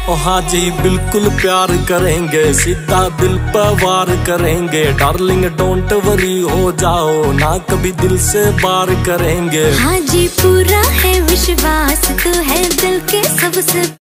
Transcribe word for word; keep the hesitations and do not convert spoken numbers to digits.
ओ हाँ जी बिल्कुल प्यार करेंगे, सीधा दिल पर वार करेंगे। डार्लिंग डोंट वरी हो जाओ ना, कभी दिल से बार करेंगे। हाँ जी पूरा है विश्वास, तू है दिल के सबसे